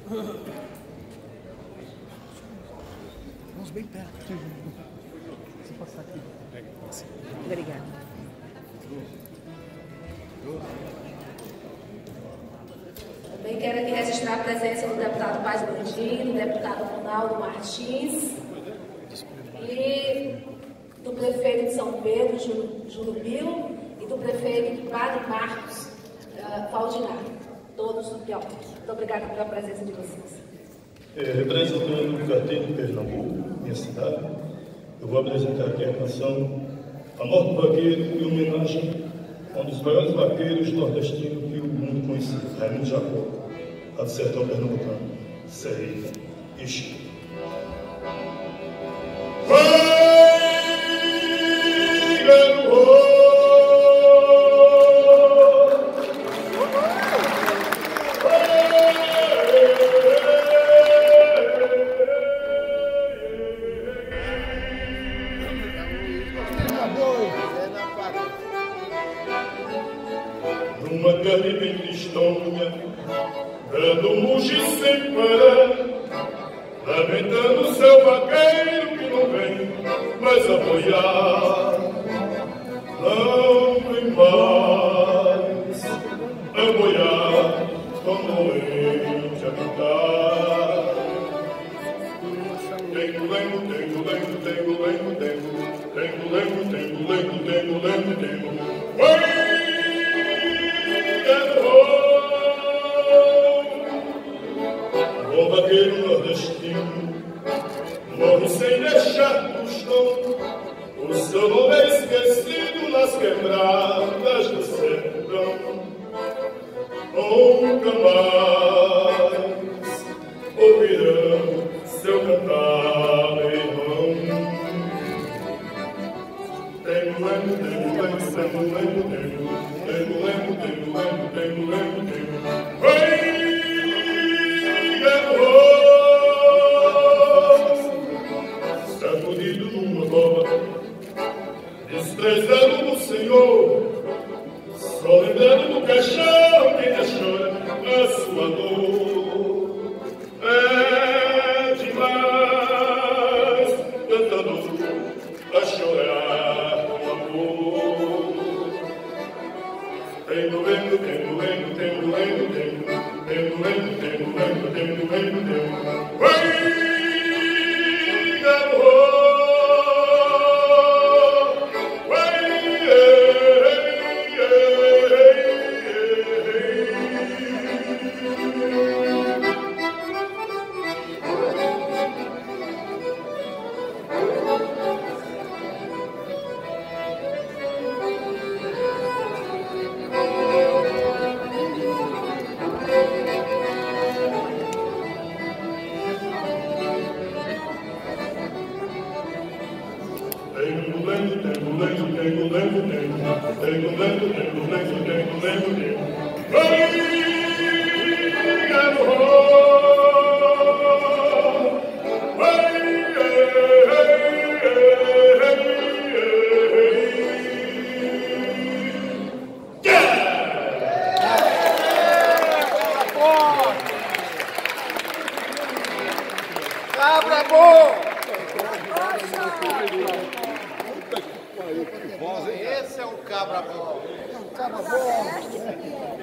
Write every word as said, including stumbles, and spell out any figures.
Vamos bem perto. Se passar aqui. Obrigada. Também quero aqui registrar a presença do deputado Paz Bandinho, do deputado Ronaldo Martins e do prefeito de São Pedro, Júlio Bilo, e do prefeito de Padre Marcos, uh, Valdinari, todos de Alto. Muito obrigada pela presença de vocês. É, representando o carteiro de Pernambuco, minha cidade, eu vou apresentar aqui a canção A Morte do Vaqueiro, em homenagem a um dos maiores vaqueiros nordestinos que o mundo conhecia, Raimundo Jacó, lá do sertão pernambucano, Serrita e Chico. Numa tarde bem tristonha, dando mugir sem parar, lamentando seu vaqueiro que não vem mais apoiar. Não vem mais apoiar, como ele te habitar. Tengo lengo, tengo lengo, tengo lengo, tengo tengo lengo, tengo lengo, tengo lengo, tengo o vaqueiro nordestino morre sem deixar tostão, o seu nome é esquecido nas quebradas do sertão. Nunca mais ouvirão seu cantar, meu irmão. Tengo lento, tengo lento, tengo lento, tengo lento, tengo lento, tengo lento, tengo lento. Sacudido numa cova, desprezado do Senhor, só lembrando do caixão que ainda chora a sua dor. É demais tanta dor a chorar com amor. Tengo lento, tengo lento, tengo lento, tengo tengo lento, tengo lento, tengo lento, tengo lento. Tengo lento, tengo lento, tengo lento, tengo lento, tengo lento, tengo lento, tengo Cabra bom! Esse é um cabra bom. Cabra bom!